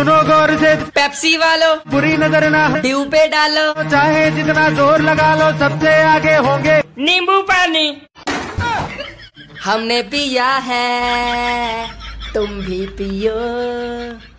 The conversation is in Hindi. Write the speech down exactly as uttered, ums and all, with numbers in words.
सुनो गौर से, पेप्सी वालों बुरी नजर ना ड्यू पे डालो, चाहे जितना जोर लगा लो सबसे आगे होंगे नींबू पानी। हमने पिया है तुम भी पियो।